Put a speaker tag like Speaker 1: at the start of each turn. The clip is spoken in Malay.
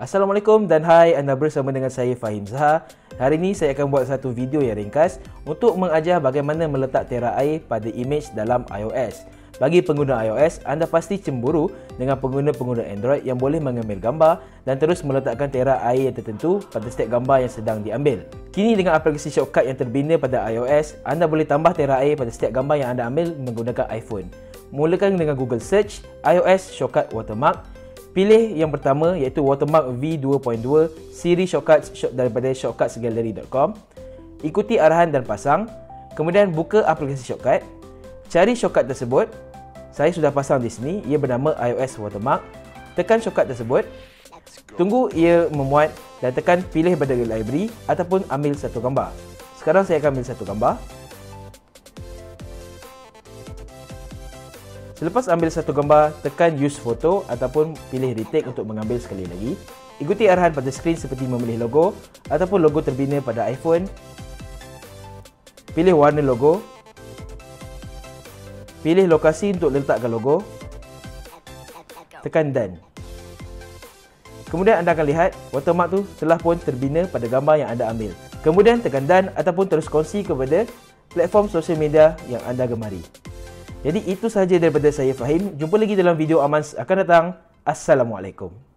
Speaker 1: Assalamualaikum dan hai, anda bersama dengan saya Fahim Zaha. Hari ini saya akan buat satu video yang ringkas untuk mengajar bagaimana meletak tera air pada image dalam iOS. Bagi pengguna iOS, anda pasti cemburu dengan pengguna-pengguna Android yang boleh mengambil gambar dan terus meletakkan tera air yang tertentu pada setiap gambar yang sedang diambil. Kini dengan aplikasi shortcut yang terbina pada iOS, anda boleh tambah tera air pada setiap gambar yang anda ambil menggunakan iPhone. Mulakan dengan Google Search, iOS Shortcut Watermark. Pilih yang pertama iaitu Watermark V2.2 siri shortcuts daripada shortcutsgallery.com. Ikuti arahan dan pasang. Kemudian buka aplikasi shortcut. Cari shortcut tersebut. Saya sudah pasang di sini. Ia bernama iOS Watermark. Tekan shortcut tersebut. Tunggu ia memuat dan tekan pilih pada library ataupun ambil satu gambar. Sekarang saya akan ambil satu gambar. Selepas ambil satu gambar, tekan use photo ataupun pilih retake untuk mengambil sekali lagi. Ikuti arahan pada skrin seperti memilih logo ataupun logo terbina pada iPhone. Pilih warna logo. Pilih lokasi untuk letakkan logo. Tekan done. Kemudian anda akan lihat watermark tu telah pun terbina pada gambar yang anda ambil. Kemudian tekan done ataupun terus kongsi kepada platform sosial media yang anda gemari. Jadi itu sahaja daripada saya Fahim. Jumpa lagi dalam video aman akan datang. Assalamualaikum.